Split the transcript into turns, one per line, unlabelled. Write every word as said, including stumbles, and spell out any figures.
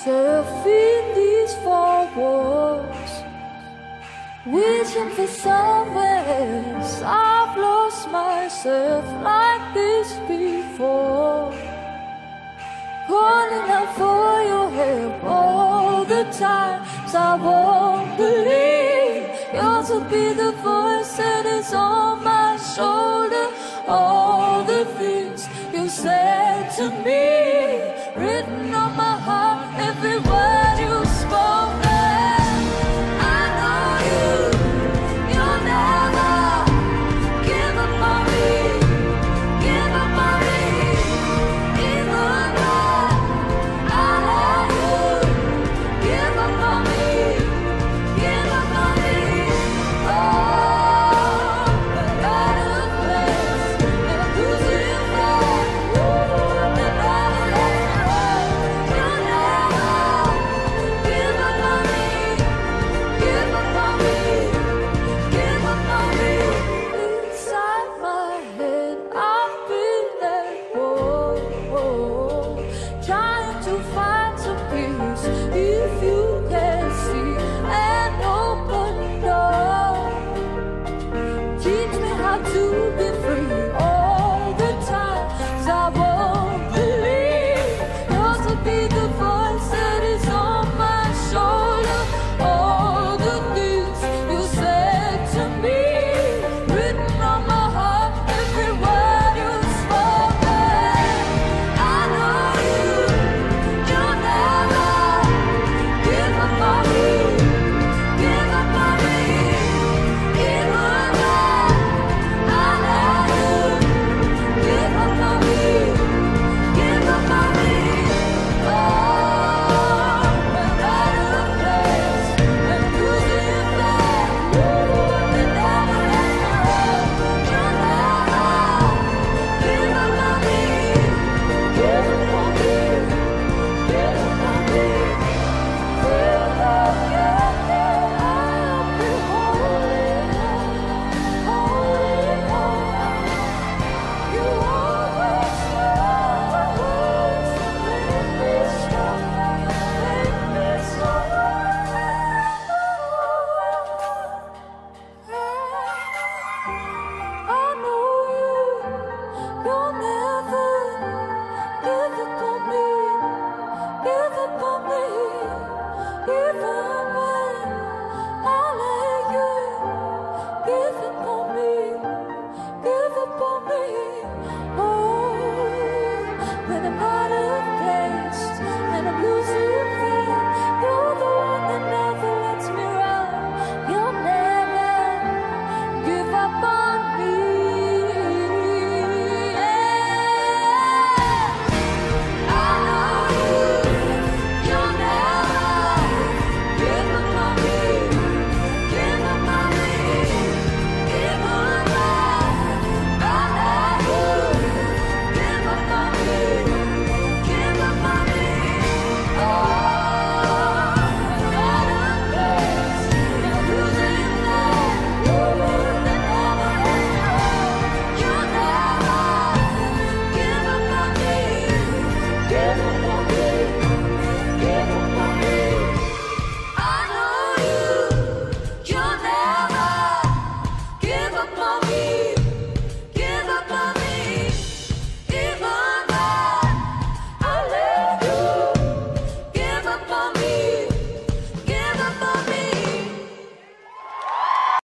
myself in these four walls, wishing for somewhere. I've lost myself like this before, calling out for your help all the times I won't believe. Yours will be the voice that is on my shoulder. All the things you said to me, written on my heart, every word you spoke. I know you, you'll never give up on me, give up on me. Even when I let you give up on me, give up on me. Oh, but out of place, and I'm losing faith, and I let you run. You'll never give up on me, give up on me, give up on me. Inside my head, I've been let go, trying to find some peace. If you can see an open door, teach me how to be free. All the times I won't believe, yours will be the voice that is on my shoulder. All the things you said to me, written on my heart, every word you spoken. I know you, you'll never give up on me, give up on me. Even when I let you give up on me, give up on me. Oh, but out of place, and losing faith, and never let you run. You'll never give up on me, give up on me, give up on me. Till I get there, I'll be holy, holy, holy. You always know ways to make me strong, make me strong. I know you, you'll never give up on me, give up on me. Even when I let you give